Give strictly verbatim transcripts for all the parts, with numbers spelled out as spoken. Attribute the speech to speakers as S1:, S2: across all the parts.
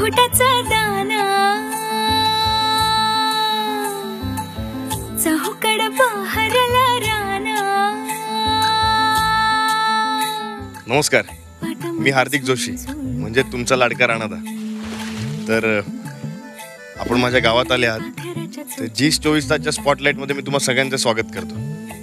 S1: मुकुटाचा दाना चहूकड बहरला राना.
S2: नमस्कार, मी हार्दिक जोशी, म्हणजे तुमचा लाडका राणादा. तर आपण माझ्या गावात आले आहात. तर जी चोवीस तासच्या स्पॉटलाइट मध्ये मी तुम्हा सगळ्यांचं स्वागत करतो.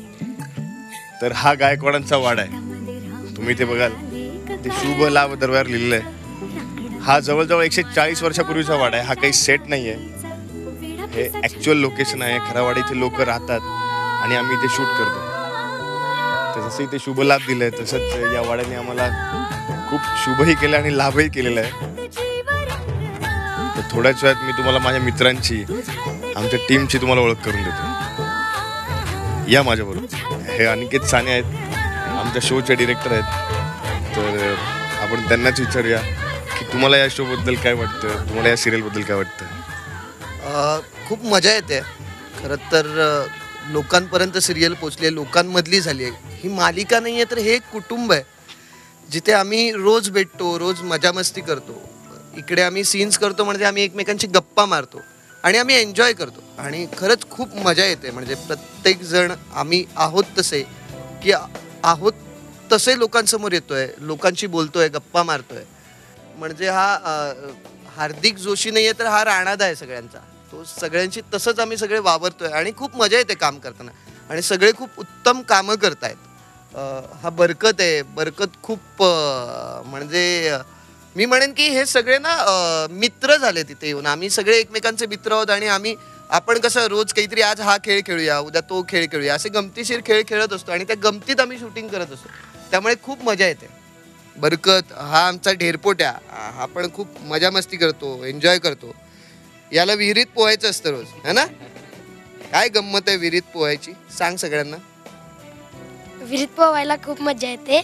S2: तर हा गायकवाडांचा वाडा आहे. तुम्ही इथे बघाल ते शुभ लाभ दरबार लिहिलेलं आहे. हा जवळजवळ एकशे चाळीस वर्षापूर्वीचा वाडा आहे. हा काही सेट नाही आहे, हे ॲक्च्युअल लोकेशन आहे. खरा वाडा इथे लोक राहतात आणि आम्ही इथे शूट करतो. तर जसं इथे शुभ लाभ दिलाय तसंच या वाड्याने आम्हाला खूप शुभही केलं आणि लाभही केलेला आहे. तर थोड्याच वेळात मी तुम्हाला माझ्या मित्रांची, आमच्या टीमची तुम्हाला ओळख करून देतो. या माझ्याबरोबर. हे अनिकेत साने आहेत, आमच्या शोचे डिरेक्टर आहेत. तर आपण त्यांनाच विचारूया की तुम्हाला या शो बद्दल काय वाटतं, तुम्हाला या सिरियल बद्दल काय वाटतं.
S3: खूप मजा येते. खरं तर लोकांपर्यंत सिरियल पोचली, लोकांमधली झाली आहे. ही मालिका नाही आहे तर हे एक कुटुंब आहे, जिथे आम्ही रोज भेटतो, रोज मजा मस्ती करतो. इकडे आम्ही सीन्स करतो म्हणजे आम्ही एकमेकांची गप्पा मारतो आणि आम्ही एन्जॉय करतो. आणि खरंच खूप मजा येते. म्हणजे प्रत्येक जण आम्ही आहोत तसे की आहोत तसे लोकांसमोर येतोय, लोकांशी बोलतोय, गप्पा मारतोय. म्हणजे हा हार्दिक जोशी नाही आहे तर हा राणादा आहे सगळ्यांचा. तो सगळ्यांशी तसंच आम्ही सगळे वावरतोय आणि खूप मजा येते काम करताना. आणि सगळे खूप उत्तम कामं करतायत. हा बरकत आहे. बरकत खूप म्हणजे मी म्हणेन की हे सगळे ना मित्र झाले तिथे येऊन. आम्ही सगळे एकमेकांचे मित्र आहोत आणि आम्ही आपण कसं रोज काहीतरी आज हा खेळ खेळूया, उद्या तो खेळ खेळूया, असे गमतीशीर खेळ खेळत असतो आणि त्या गमतीत आम्ही शूटिंग करत असतो. त्यामुळे खूप मजा येते. बरकत हा आमचा ढेरपोट्या, हा पण खूप मजा मस्ती करतो, एन्जॉय करतो. याला विहिरीत पोहायचं असतं रोज, है ना? काय गंमत आहे विहिरीत पोहायची, सांग सगळ्यांना.
S4: विहिरीत पोहायला खूप मजा येते.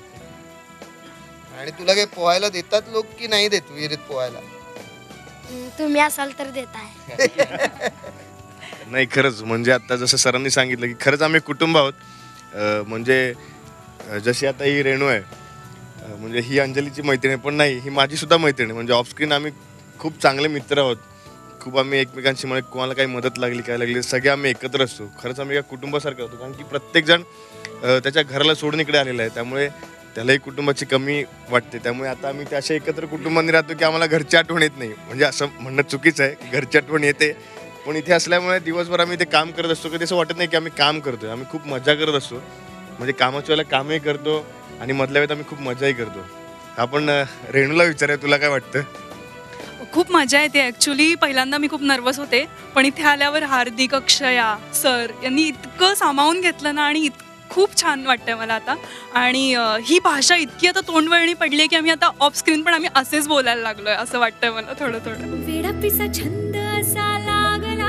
S3: आणि तुला काय पोहायला देतात लोक की नाही देत विहिरीत पोहायला?
S4: तुम्ही असाल तर देताय.
S2: नाही, खरंच म्हणजे आता जसं सरांनी सांगितलं की खरंच आम्ही कुटुंब आहोत. म्हणजे जशी आता ही रेणू आहे, म्हणजे ही अंजलीची मैत्रीण पण नाही, ही माझी सुद्धा मैत्रीण आहे. म्हणजे ऑफस्क्रीन आम्ही खूप चांगले मित्र आहोत. खूप आम्ही एकमेकांशी, म्हणजे कोणाला काही मदत लागली काय लागली सगळे आम्ही एकत्र असतो. खरंच आम्ही एका कुटुंबासारखं होतो. कारण की प्रत्येकजण त्याच्या घराला सोडून इकडे आलेला आहे, त्यामुळे त्यालाही कुटुंबाची कमी वाटते. त्यामुळे आता आम्ही त्या अशा एकत्र कुटुंबाने राहतो की आम्हाला घरची आठवण येत नाही. म्हणजे असं म्हणणं चुकीचं आहे, घरची आठवण येते, पण इथे असल्यामुळे दिवसभर आम्ही ते काम करत असतो. कधी असं वाटत नाही की आम्ही काम करतोय. आम्ही खूप मजा करत असतो. म्हणजे कामाच्या वेळेला कामही करतो आणि मधल्या वेळेत आम्ही खूप मजाही करतो. आपण रेणूला विचारूया, तुला काय वाटतं?
S5: खूप मजा येते. ॲक्च्युली पहिल्यांदा मी खूप नर्वस होते, पण इथे आल्यावर हार्दिक, अक्षया सर यांनी इतकं सामावून घेतलं ना, आणि खूप छान वाटतंय मला आता. आणि ही भाषा इतकी आता तोंडवळणी पडली आहे की आम्ही आता ऑफ स्क्रीन पण आम्ही असेच बोलायला लागलोय असं वाटतंय मला थोडं थोडं.
S1: वेडापिसा छंद असा लागला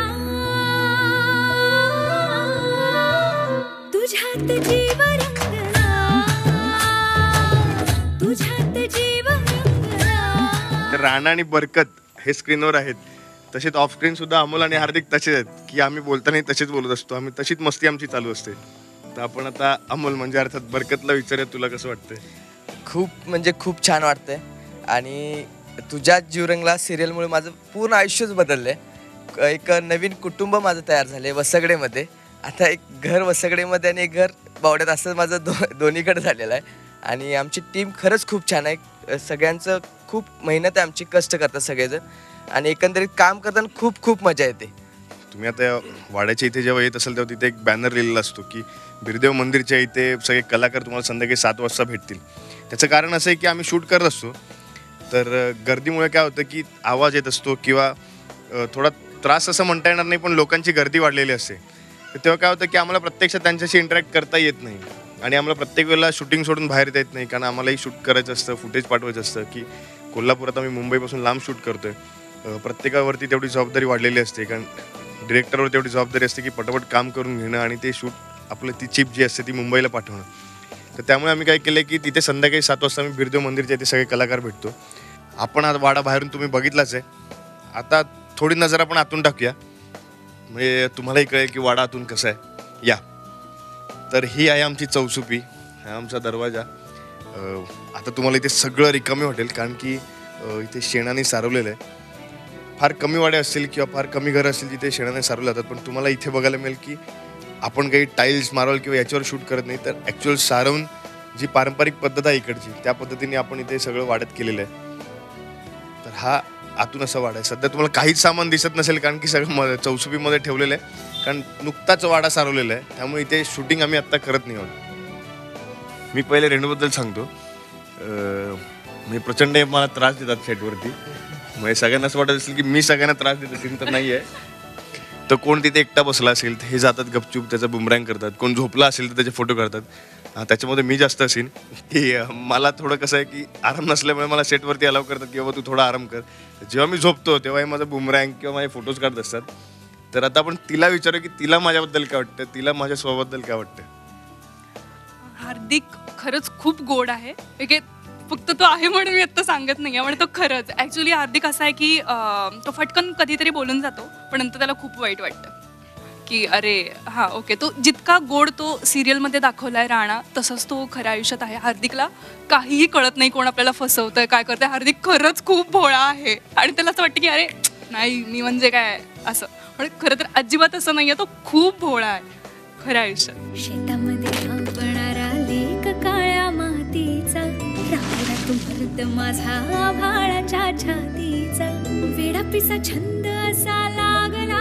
S1: तुझ्यात जीव रंगला, तुझ्यात जीव रंगला.
S2: तर राणा आणि बरकत हे स्क्रीनवर आहेत, तसेच ऑफ स्क्रीन सुद्धा अमोल आणि हार्दिक तसेच आहेत की आम्ही बोलताना तसेच बोलत असतो. आम्ही तशीच मस्ती आमची चालू असते. तर आपण आता अमोल म्हणजे अर्थात बरकतला विचारूया, तुला कसं वाटतंय?
S6: खूप म्हणजे खूप छान वाटतंय. आणि तुझ्या जीवरंगला सिरियलमुळे माझं पूर्ण आयुष्यच बदललंय. एक नवीन कुटुंब माझं तयार झालंय वसगडेमध्ये. आता एक घर वसगडेमध्ये आणि एक घर बावड्यात असं माझं दो दोन्हीकडे झालेलं आहे. आणि आमची टीम खरंच खूप छान आहे. सगळ्यांचं खूप मेहनत आहे, आमची कष्ट करतात सगळेजण. आणि एकंदरीत काम करताना खूप खूप मजा येते.
S2: तुम्ही आता वाड्याच्या इथे जेव्हा येत असाल तेव्हा तिथे एक बॅनर लिहिलेला असतो की बिरदेव मंदिरच्या इथे सगळे कलाकार तुम्हाला संध्याकाळी सात वाजता भेटतील. त्याचं कारण असं आहे की आम्ही शूट करत असतो, तर गर्दीमुळे काय होतं की आवाज येत असतो किंवा थोडा त्रास असं म्हणता येणार नाही, पण लोकांची गर्दी वाढलेली असते. तर तेव्हा काय होतं की आम्हाला प्रत्यक्षात त्यांच्याशी इंटरॅक्ट करता येत नाही आणि आम्हाला प्रत्येक वेळेला शूटिंग सोडून बाहेर येत नाही, कारण आम्हालाही शूट करायचं असतं, फुटेज पाठवायचं असतं. की कोल्हापुरात आम्ही मुंबईपासून लांब शूट करतोय, प्रत्येकावरती तेवढी जबाबदारी वाढलेली असते. कारण डिरेक्टरवर तेवढी जबाबदारी असते की पटापट काम करून घेणं आणि ते शूट आपलं ती चिप जी असते ती मुंबईला पाठवणं. तर त्यामुळे आम्ही काय केलं की तिथे संध्याकाळी सात वाजता आम्ही बिरदेव मंदिरच्या इथे सगळे कलाकार भेटतो. आपण आज वाडा बाहेरून तुम्ही बघितलाच आहे. आता थोडी नजर आपण आतून टाकूया, म्हणजे तुम्हालाही कळेल की वाडा आतून कसं आहे. या, तर ही आहे आमची चौसुपी, हा आमचा दरवाजा. आता तुम्हाला इथे सगळं रिकामी वाटेल, कारण की अ, इथे शेणाने सारवलेलं आहे. फार कमी वाडे असतील किंवा फार कमी घरं असतील जिथे शेणाने सारवले जातात, पण तुम्हाला इथे बघायला मिळेल की आपण काही टाईल्स मार्बल किंवा याच्यावर शूट करत नाही, तर ॲक्च्युअल सारवून जी पारंपरिक पद्धत आहे इकडची त्या पद्धतीने आपण इथे सगळं वाड्यात केलेलं आहे. तर हा आतून असा वाडा आहे. सध्या तुम्हाला काहीच सामान दिसत नसेल कारण की सगळं म चौसुपीमध्ये ठेवलेलं आहे, कारण नुकताच वाडा सारवलेला आहे, त्यामुळे इथे शूटिंग आम्ही आत्ता करत नाही आहोत. मी पहिले रेणूबद्दल सांगतो. अं, मी प्रचंड मला त्रास देतात सेटवरती. म्हणजे सगळ्यांना असं वाटत असेल की मी सगळ्यांना त्रास देत असेल, तर नाही आहे. तर कोण तिथे एकटा बसला असेल तर हे जातात गपचूप त्याचा बुमरँग करतात, कोण झोपला असेल तर त्याचे फोटो काढतात. हा, त्याच्यामध्ये मी जास्त असेल की अं, मला थोडं कसं आहे की आराम नसल्यामुळे मला सेटवरती अलाव करतात की बाबा तू थोडा आराम कर. जेव्हा मी झोपतो तेव्हा हे माझं बुमरँग किंवा माझे फोटोज काढत असतात. तर आता आपण तिला विचारू की तिला माझ्याबद्दल काय वाटतं, तिला माझ्या स्वभावाबद्दल काय वाटतं.
S5: हार्दिक खरंच खूप गोड आहे. एक फक्त तो आहे म्हणून मी आत्ता सांगत नाही आहे, म्हणजे तो खरंच ॲक्च्युली हार्दिक असा आहे की अं, तो फटकन कधीतरी बोलून जातो, पण नंतर त्याला खूप वाईट वाटतं की अरे हां ओके. तो जितका गोड तो सिरियलमध्ये दाखवला आहे राणा, तसंच तो खऱ्या आयुष्यात आहे. हार्दिकला काहीही कळत नाही, कोण आपल्याला फसवतंय काय करतंय. हार्दिक खरंच खूप भोळा आहे आणि त्याला असं वाटतं की अरे नाही मी म्हणजे काय असं, पण खरं तर अजिबात असं नाही आहे. तो खूप भोळा आहे खऱ्या आयुष्यात.
S1: शेतामध्ये हंबणारा लेक काळ्या मातीचा, राहडा तुम्हरत माझा आभाळाच्या छातीचा, वेडा पिसा छंद असा लागला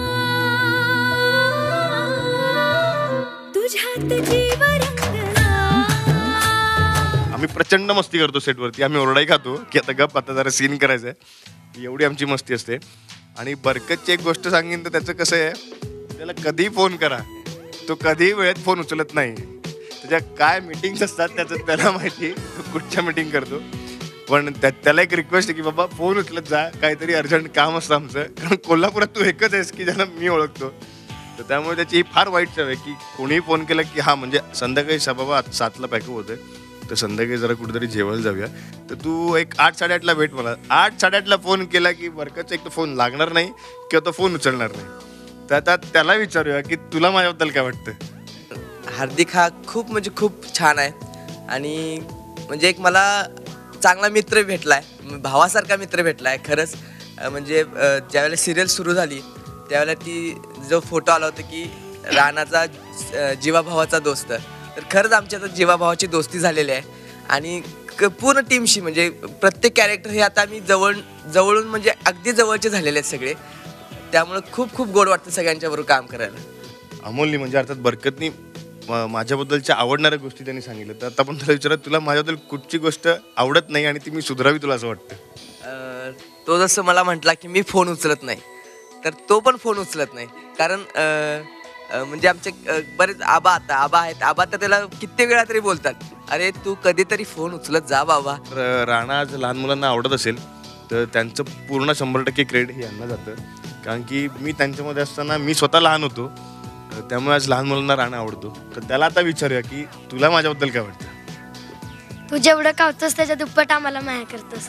S1: तुझ्यात जीव रंगला.
S2: आम्ही प्रचंड मस्ती करतो सेटवरती. आम्ही ओरडाही खातो की आता गप, आता जरा सीन करायचं आहे. एवढी आमची मस्ती असते. आणि बरकतची एक गोष्ट सांगेन तर त्याचं कसं आहे, त्याला कधीही फोन करा, तो कधीही वेळेत फोन उचलत नाही. त्याच्या काय मिटिंग्स असतात त्याचं त्याला माहिती, तो कुठच्या मिटिंग करतो. पण त्या त्याला एक रिक्वेस्ट आहे की बाबा फोन उचलत जा, काहीतरी अर्जंट काम असतं आमचं, कारण कोल्हापुरात तू एकच आहेस की ज्याला मी ओळखतो. तर त्यामुळे त्याची ही फार वाईट सवय आहे की कोणीही फोन केला की हां म्हणजे संध्याकाळी सा बाबा सातला पॅकअप होतंय, तर संध्याकाळी जरा कुठेतरी जेवायला जाऊया, तर तू एक आठ साडेआठला भेट मला. आठ साडेआठला फोन केला की बरकतचा एक तर फोन लागणार नाही किंवा तो फोन उचलणार नाही. तर आता त्याला विचारूया की तुला माझ्याबद्दल काय वाटतं.
S6: हार्दिक हा खूप म्हणजे खूप छान आहे आणि म्हणजे एक मला चांगला मित्र भेटला आहे, भावासारखा मित्र भेटला आहे खरंच. अं, म्हणजे अं, ज्यावेळेला सिरियल सुरू झाली त्यावेळेला ती जो फोटो आला होता की राणाचा अं, जीवाभावाचा दोस्त, तर खरंच आमच्या आता जीवाभावाची दोस्ती झालेली आहे. आणि क- पूर्ण टीमशी म्हणजे प्रत्येक कॅरेक्टर हे आता आम्ही जवळ जवळून म्हणजे अगदी जवळचे झालेले आहेत सगळे. त्यामुळे खूप खूप गोड वाटतं सगळ्यांच्याबरोबर काम करायला.
S2: अमोलनी म्हणजे अर्थात बरकतनी म- माझ्याबद्दलच्या आवडणाऱ्या गोष्टी त्यांनी सांगितलं. तर आता आपण तुला विचारत तुला माझ्याबद्दल कुठची गोष्ट आवडत नाही आणि ती मी सुधारावी तुला असं वाटतं.
S6: अं, तो जसं मला म्हटला की मी फोन उचलत नाही, तर तो पण फोन उचलत नाही. कारण अं, अं, म्हणजे आमचे अं, बरेच आबा आता आबा आहेत, आबा तर त्याला कित्येक वेळा तरी बोलतात अरे तू कधीतरी फोन उचलत जा बाबा.
S2: तर राणा आज लहान मुलांना आवडत असेल तर त्यांचं पूर्ण शंभर टक्के क्रेडिट हे यांना जातं, कारण की मी त्यांच्यामध्ये असताना मी स्वतः लहान होतो, तर त्यामुळे आज लहान मुलांना राणा आवडतो. तर त्याला आता विचारूया की तुला माझ्याबद्दल काय वाटतं.
S4: तू जेवढं कावतोस त्याच्या दुप्पट आम्हाला माया करतोस.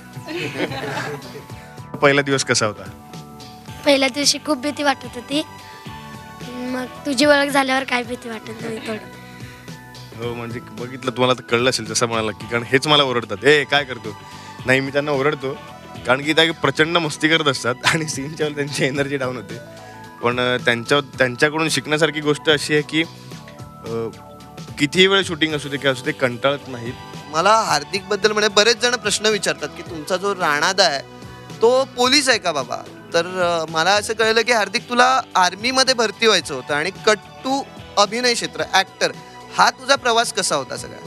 S2: पहिला दिवस कसा होता.
S4: पहिल्या दिवशी खूप भीती वाटत होती, मग तुझी ओळख झाल्यावर काय भीती वाटत नाही थोडं.
S2: हो म्हणजे बघितलं तुम्हाला तर कळलं असेल जसं म्हणाला की, कारण हेच मला ओरडतात हे काय करतो. नाही मी त्यांना ओरडतो कारण की त्या प्रचंड मस्ती करत असतात आणि सीनच्या वेळेला त्यांची एनर्जी डाऊन होते. पण अं, त्यांच्या त्यांच्याकडून शिकण्यासारखी गोष्ट अशी आहे की अं, कितीही वेळ शूटिंग असू दे काय असू दे कंटाळत नाहीत.
S3: मला हार्दिक बद्दल म्हणजे बरेच जण प्रश्न विचारतात की तुमचा जो राणादा आहे तो पोलीस आहे का बाबा. तर अं, मला असं कळलं की हार्दिक तुला आर्मीमध्ये भरती व्हायचं होतं आणि कट्टू अभिनय क्षेत्र ऍक्टर हा तुझा प्रवास कसा होता सगळा.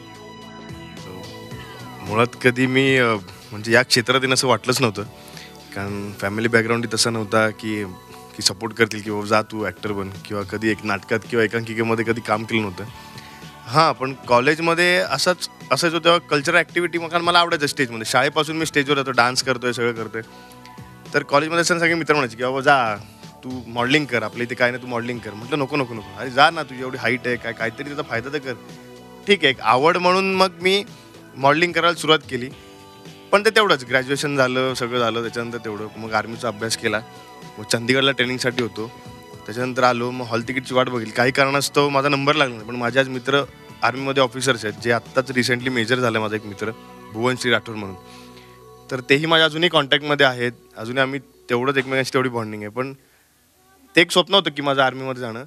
S2: मुळात कधी मी अं, म्हणजे या क्षेत्रात येणं असं वाटलंच नव्हतं, कारण फॅमिली बॅकग्राऊंड तसा नव्हता की की सपोर्ट करतील की बाबा जा तू ॲक्टर बन, किंवा कधी एक नाटकात किंवा एकांकिकेमध्ये कधी काम केलं नव्हतं. हां पण कॉलेजमध्ये असंच असायचो तेव्हा कल्चरल ॲक्टिव्हिटी, मग कारण मला आवडायचं स्टेजमध्ये. शाळेपासून मी स्टेजवर जातो, डान्स करतोय, सगळं करतोय. तर कॉलेजमध्ये असताना सगळे मित्र म्हणायचे की बाबा जा तू मॉडेलिंग कर, आपल्या इथे काय नाही तू मॉडेलिंग कर. म्हटलं नको नको नको, अरे जा ना, तुझी एवढी हाईट आहे, काय काहीतरी त्याचा फायदा तर कर. ठीक आहे एक आवड म्हणून मग मी मॉडेलिंग करायला सुरुवात केली. पण ते तेवढंच ग्रॅज्युएशन झालं, सगळं झालं, त्याच्यानंतर तेवढं. मग आर्मीचा अभ्यास केला, मग चंदीगडला ट्रेनिंगसाठी होतो. त्याच्यानंतर आलो, मग हॉल तिकीटची वाट बघितली. काही कारणास्तव माझा नंबर लागला नाही, पण माझे आज मित्र आर्मीमध्ये ऑफिसर्स आहेत, जे आत्ताच रिसेंटली मेजर झालं. माझा एक मित्र भुवन श्री राठोड म्हणून, तर तेही माझ्या अजूनही कॉन्टॅक्टमध्ये आहेत. अजूनही आम्ही तेवढंच एकमेकांशी तेवढी बॉन्डिंग आहे. पण ते एक स्वप्न होतं की माझं आर्मीमध्ये जाणं.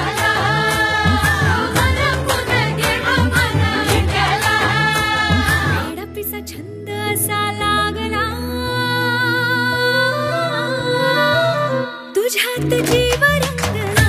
S1: वेडापिसा छंद असा लागला तुझ्यात जीव रंगला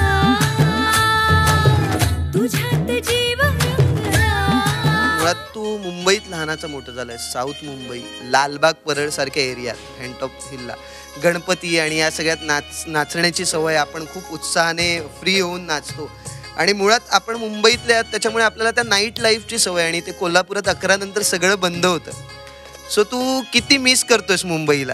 S1: तुझ्यात जीव रंगला.
S3: मुळात तू मुंबईत लहानाचा मोठं झालाय. साऊथ मुंबई, लालबाग परळ सारख्या एरियात, हँडटॉप हिलला गणपती आणि या सगळ्यात नाच नाचण्याची सवय. आपण खूप उत्साहाने फ्री होऊन नाचतो आणि मुळात आपण मुंबईतले आहात त्याच्यामुळे आपल्याला त्या नाईट लाईफची सवय. आणि ते कोल्हापुरात अकरा नंतर सगळं बंद होतं. सो तू किती मिस करतोयस मुंबईला?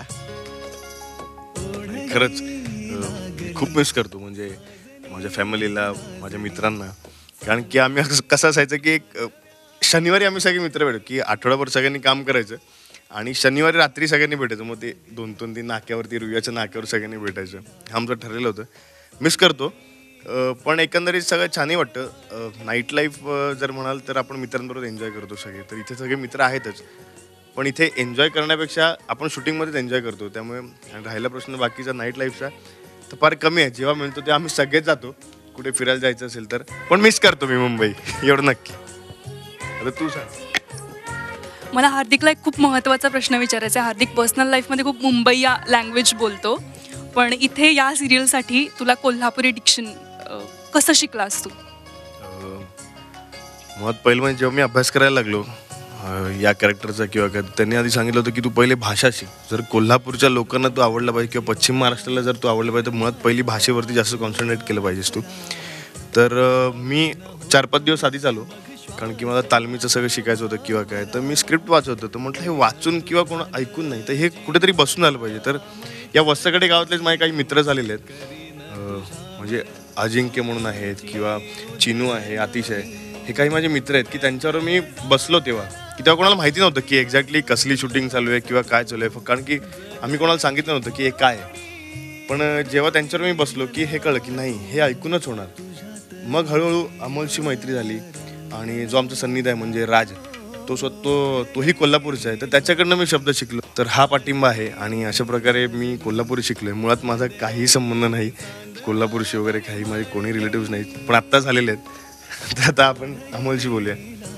S2: खरंच अं, खूप मिस करतो. म्हणजे माझ्या फॅमिलीला, माझ्या मित्रांना. कारण की आम्ही असं- कसं असायचं की एक अं, शनिवारी आम्ही सगळे मित्र भेटू की आठवडाभर सगळ्यांनी काम करायचं आणि शनिवारी रात्री सगळ्यांनी भेटायचं. मग ते दोन दोन तीन नाक्यावरती रुयाच्या नाक्यावर सगळ्यांनी भेटायचं. हे आमचं ठरलेलं होतं. मिस करतो. अं, पण एकंदरीत सगळं छानही वाटतं. नाईट लाईफ जर म्हणाल तर आपण मित्रांबरोबर एन्जॉय करतो सगळे. तर इथे सगळे मित्र आहेतच. पण इथे एन्जॉय करण्यापेक्षा आपण शूटिंगमध्येच एन्जॉय करतो. त्यामुळे आणि राहिला प्रश्न बाकीचा नाईट लाईफचा तर फार कमी आहे. जेव्हा मिळतो तेव्हा आम्ही सगळेच जातो कुठे फिरायला जायचं असेल तर. पण मिस करतो मी मुंबई, एवढं नक्की. आता तू सांग.
S5: मला हार्दिकला एक खूप महत्त्वाचा प्रश्न विचारायचा आहे. हार्दिक पर्सनल लाईफमध्ये खूप मुंबई या लँग्वेज बोलतो, पण इथे या सिरियलसाठी तुला कोल्हापुरी डिक्शन कसं शिकलास तू?
S2: अं, मुळात पहिलं म्हणजे जेव्हा मी अभ्यास करायला लागलो अं, या कॅरेक्टरचा किंवा काय, त्यांनी आधी सांगितलं होतं की तू पहिले भाषा शिक. जर कोल्हापूरच्या लोकांना तू आवडला पाहिजे किंवा पश्चिम महाराष्ट्राला जर तू आवडला पाहिजे तर मुळात पहिली भाषेवरती जास्त कॉन्सन्ट्रेट केलं पाहिजेस तू. तर अं, मी चार पाच दिवस आधीच आलो कारण की मला तालमीचं सगळं शिकायचं होतं किंवा काय. तर मी स्क्रिप्ट वाचत होतं. तर म्हटलं हे वाचून किंवा कोण ऐकून नाही तर हे कुठेतरी बसून आलं पाहिजे. तर या वस्ताकडे गावातलेच माझे काही मित्र झालेले आहेत. अं, म्हणजे अजिंक्य म्हणून आहेत किंवा चिनू आहे, आतिश आहे. हे काही माझे मित्र आहेत की त्यांच्यावर मी बसलो तेव्हा की तेव्हा कोणाला माहिती नव्हतं की एक्झॅक्टली कसली शूटिंग चालू आहे किंवा काय चालू आहे. कारण की आम्ही कोणाला सांगितलं नव्हतं की हे काय आहे. पण जेव्हा त्यांच्यावर मी बसलो की हे कळलं की नाही हे ऐकूनच होणार. मग हळूहळू अमोलशी मैत्री झाली आणि जो आमचा सन्निध आहे म्हणजे राज, तो स्वतः तोही कोल्हापूरचा आहे. तर त्याच्याकडनं मी शब्द शिकलो. तर हा पाठिंबा आहे आणि अशा प्रकारे मी कोल्हापुरी शिकलो आहे. मुळात माझा काही संबंध नाही कोल्हापूरशी वगैरे, काही माझे कोणी रिलेटिव्ह नाहीत पण आत्ता झालेले आहेत. तर आता आपण अमोलशी बोलूया.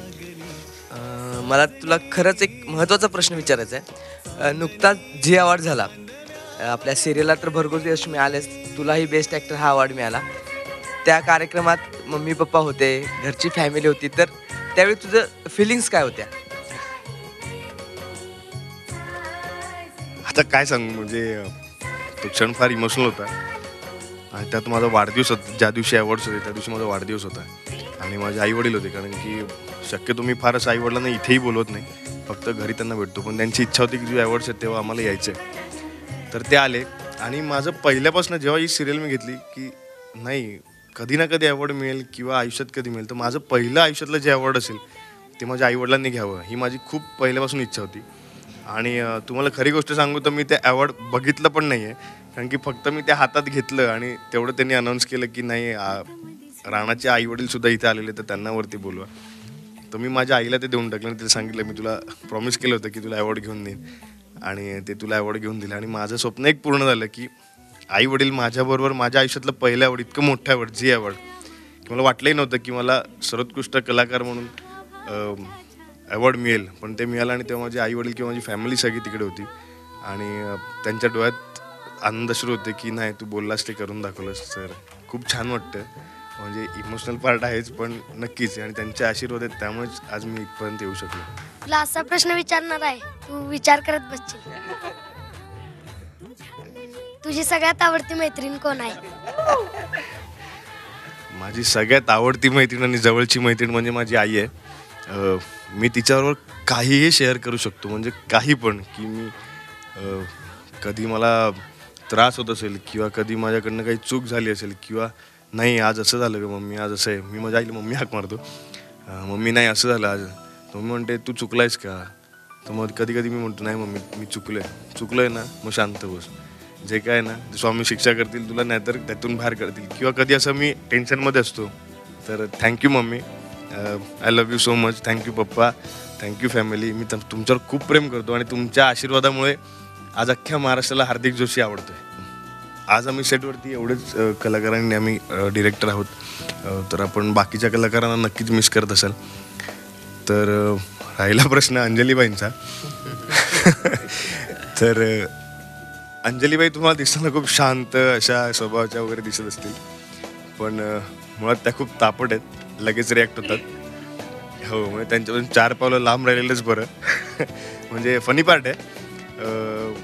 S6: अं, मला तुला खरंच एक महत्त्वाचा प्रश्न विचारायचा आहे. अं, नुकताच झी अवॉर्ड झाला. अं, आपल्या सिरियलला तर भरघोस यश मिळालेच, तुलाही बेस्ट ॲक्टर हा अवॉर्ड मिळाला. त्या कार्यक्रमात मम्मी पप्पा होते, घरची फॅमिली होती. तर त्यावेळी तुझं फिलिंग्स काय होत्या?
S2: आता काय सांगू म्हणजे तो क्षण फार इमोशनल होता. आणि त्यात माझा वाढदिवस होता. ज्या दिवशी अवॉर्ड्स होते त्या दिवशी माझा वाढदिवस होता आणि माझे आई वडील होते. कारण की शक्यतो मी फारच आई वडिलांना इथेही बोलवत नाही, फक्त घरी त्यांना भेटतो. पण त्यांची इच्छा होती की जे अवॉर्ड्स आहेत तेव्हा आम्हाला यायचं आहे. तर ते आले आणि माझं पहिल्यापासून जेव्हा ही सिरियल मी घेतली की नाही कधी ना कधी अवॉर्ड मिळेल किंवा आयुष्यात कधी मिळेल, तर माझं पहिलं आयुष्यातलं जे अवॉर्ड असेल ते माझ्या आईवडिलांनी घ्यावं ही माझी खूप पहिल्यापासून इच्छा होती. आणि तुम्हाला खरी गोष्ट सांगू तर मी ते अवॉर्ड बघितलं पण नाही आहे. कारण की फक्त मी ते हातात घेतलं आणि तेवढं त्यांनी अनाऊन्स केलं की नाही राणाचे आईवडीलसुद्धा इथे आलेले तर त्यांना वरती बोलवा. तर मी माझ्या आईला ते देऊन टाकलं आणि तिला सांगितलं मी तुला प्रॉमिस केलं होतं की तुला अवॉर्ड घेऊन देईन आणि ते तुला अवॉर्ड घेऊन दिलं. आणि माझं स्वप्न एक पूर्ण झालं की आई वडील माझ्याबरोबर माझ्या आयुष्यातलं पहिलं अवॉर्ड, इतकं मोठं अवॉर्ड, झी अवॉर्ड, की मला वाटलंही नव्हतं की मला सर्वोत्कृष्ट कलाकार म्हणून अवॉर्ड मिळेल. पण ते मिळालं आणि तेव्हा माझे आई वडील किंवा माझी फॅमिली सगळी तिकडे होती आणि त्यांच्या डोळ्यात आनंदश्रू होते की नाही तू बोललास ते करून दाखवलंस. तर खूप छान वाटतं. म्हणजे इमोशनल पार्ट आहेच पण नक्कीच. आणि त्यांचे आशीर्वाद आहेत त्यामुळेच आज मी इथपर्यंत येऊ शकलो.
S4: तुला असा प्रश्न विचारणार आहे, तू विचार करत बसशील. तुझी सगळ्यात आवडती मैत्रीण कोण आहे?
S2: माझी सगळ्यात आवडती मैत्रीण आणि जवळची मैत्रीण म्हणजे माझी आई आहे. अं, मी तिच्याबरोबर काहीही शेअर करू शकतो. म्हणजे काही पण की मी अं, कधी मला त्रास होत असेल किंवा कधी माझ्याकडनं काही चूक झाली असेल किंवा नाही आज असं झालं का मम्मी आज असं आहे, मी माझ्या आईला मम्मी हाक मारतो, मम्मी नाही असं झालं आज. मम्मी म्हणते तू चुकलायस का? तर मग कधी कधी मी म्हणतो नाही मम्मी मी चुकलो आहे चुकलो आहे ना मग शांत बस, जे काय ना स्वामी शिक्षा करतील तुला नाहीतर त्यातून बाहेर करतील. किंवा कधी असं मी टेन्शनमध्ये असतो तर thank you mummy, I love you so much, thank you papa, thank you family. मी तुम- तुमच्यावर खूप प्रेम करतो आणि तुमच्या आशीर्वादामुळे आज अख्ख्या महाराष्ट्राला हार्दिक जोशी आवडतोय. आज आम्ही सेटवरती एवढेच अ, कलाकारांनी आम्ही डिरेक्टर आहोत. अ, तर आपण बाकीच्या कलाकारांना नक्कीच मिस करत असाल. तर अ, राहिला प्रश्न अंजलीबाईंचा. तर अ, अंजलीबाई तुम्हाला दिसताना खूप शांत अशा स्वभावाच्या वगैरे दिसत असतील, पण अ, मुळात त्या खूप तापट आहेत, लगेच रिॲक्ट होतात. हो, म्हणजे त्यांच्यापासून चार पावलं लांब राहिलेलंच बरं. म्हणजे फनी पार्ट आहे, अ,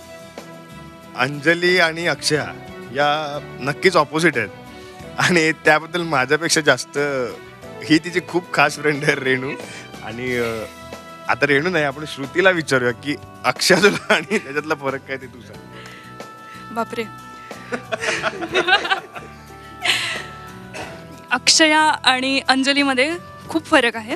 S2: अंजली आणि अक्षया या नक्कीच ऑपोजिट आहेत आणि त्याबद्दल माझ्यापेक्षा जास्त ही तिची खूप खास फ्रेंड आहे रेणू. आणि अ, आता रेणू नाही, आपण श्रुतीला विचारूया की अक्षया तुला आणि त्याच्यातला फरक काय ते तू सांग.
S5: बापरे. अक्षया आणि अंजलीमध्ये खूप फरक आहे.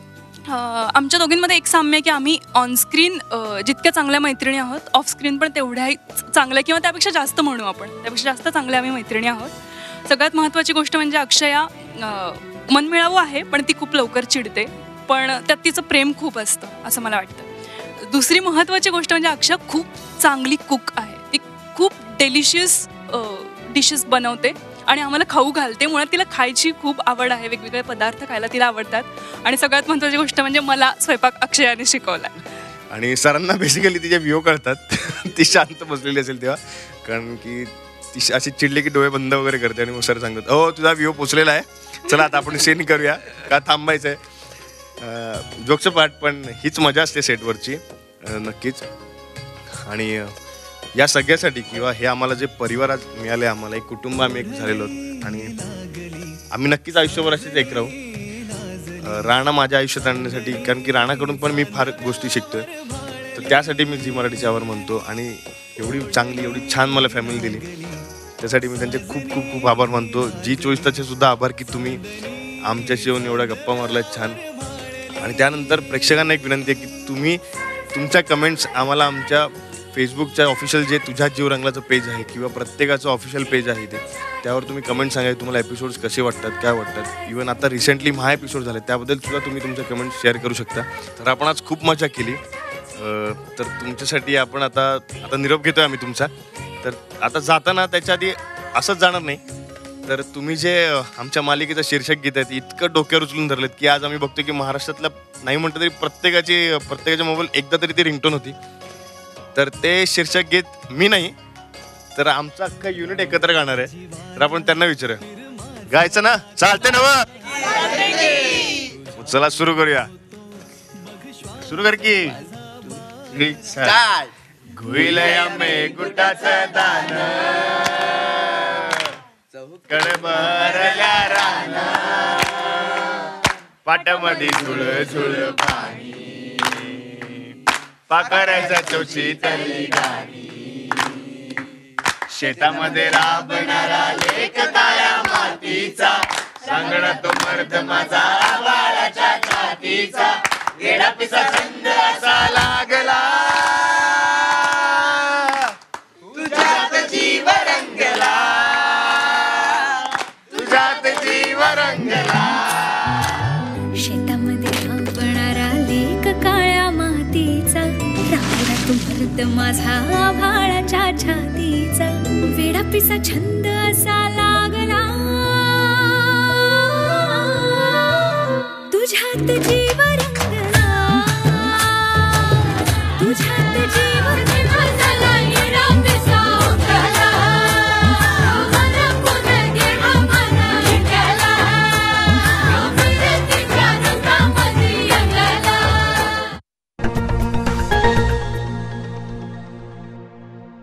S5: अं, आमच्या दोघींमध्ये एक साम्य आहे की आम्ही ऑनस्क्रीन जितक्या चांगल्या मैत्रिणी आहोत, ऑफस्क्रीन पण तेवढ्याही चांगल्या किंवा त्यापेक्षा जास्त म्हणू आपण, त्यापेक्षा जास्त चांगल्या आम्ही मैत्रिणी आहोत. सगळ्यात महत्त्वाची गोष्ट म्हणजे अक्षया अं, मनमिळावू आहे, पण ती खूप लवकर चिडते, पण त्यात तिचं प्रेम खूप असतं असं मला वाटतं. दुसरी महत्त्वाची गोष्ट म्हणजे अक्षया खूप चांगली कुक आहे. ती खूप डेलिशियस डिशेस बनवते आणि आम्हाला खाऊ घालते. मुळात तिला खायची खूप आवड आहे, वेगवेगळे पदार्थ खायला तिला आवडतात. आणि सगळ्यात महत्त्वाची गोष्ट म्हणजे मला स्वयंपाक अक्षयाने शिकवला.
S2: आणि सरांना बेसिकली तिचे व्ह्यू कळतात. ती शांत बसलेली असेल तेव्हा, कारण की ती अशी चिडली की डोळे बंद वगैरे करते आणि मग सर सांगतात, हो तुझा व्ह्यू पोचलेला आहे, चला आता आपण सीन करूया, का थांबायचं आहे. जोकचं पार्ट, पण हीच मजा असते सेटवरची नक्कीच. आणि या सगळ्यासाठी किंवा हे आम्हाला जे परिवार आज मिळाले, आम्हाला एक कुटुंब आम्ही एक झालेलो आहोत आणि आम्ही नक्कीच आयुष्यभर असेच एक राहू. राणा माझ्या आयुष्यात आणण्यासाठी, कारण की राणाकडून पण मी फार गोष्टी शिकतोय, तर त्यासाठी मी झी मराठीचे आभार मानतो. आणि एवढी चांगली एवढी छान मला फॅमिली दिली, त्यासाठी मी त्यांचे खूप खूप खूप आभार मानतो. जी चोवीस तासचे सुद्धा आभार की तुम्ही आमच्याशी येऊन एवढ्या गप्पा मारल्यात छान. आणि त्यानंतर प्रेक्षकांना एक विनंती आहे की तुम्ही तुमच्या कमेंट्स आम्हाला आमच्या फेसबुकच्या ऑफिशियल जे तुझ्या जीव रंगलाचं पेज आहे किंवा प्रत्येकाचं ऑफिशियल पेज आहे ते, त्यावर तुम्ही कमेंट सांगा तुम्हाला एपिसोड्स कसे वाटतात, काय वाटतात. इवन आता रिसेंटली महा एपिसोड झाले, त्याबद्दल सुद्धा तुम्ही तुमचे कमेंट्स शेअर करू शकता. तर आपण आज खूप मजा केली. तर तुमच्यासाठी आपण आता आता निरोप घेतोय आम्ही तुमचा. तर आता जाताना त्याच्या आधी असंच जाणार नाही, तर तुम्ही जे आमच्या मालिकेचं शीर्षक गीत आहेत इतकं डोक्यावर उचलून धरलेत की आज आम्ही बघतो की महाराष्ट्रातल्या नाही म्हटलं तरी प्रत्येकाची प्रत्येकाच्या मोबाईल एकदा तरी ती रिंगटोन होती. तर ते शीर्षक गीत मी नाही तर आमचं अख्खा युनिट एकत्र गाणार आहे. तर आपण त्यांना विचारूया, गायचं ना? चालते ना? चला सुरू करूया. सुरू कर की. घुईलया मे गुटाचं दान, कडबरल्या राना, पाटामध्ये झुळ झुळ पाणी, पाकरायचा चौची तरी गाणी, शेतामध्ये राबणारा लेक काळ्या मातीचा, सांगणा तो मर्द माझा बाळाच्या छातीचा, गेडा पिसा छंद असा लागला, तुझ्यात जीव रंगला, तुझ्यात जीव रंगला.
S1: शेतामध्ये राबणारा लेक काळ्या मातीचा, राबला तो मर्द माझा भाळाच्या छातीचा, वेडा पिसा छंद असा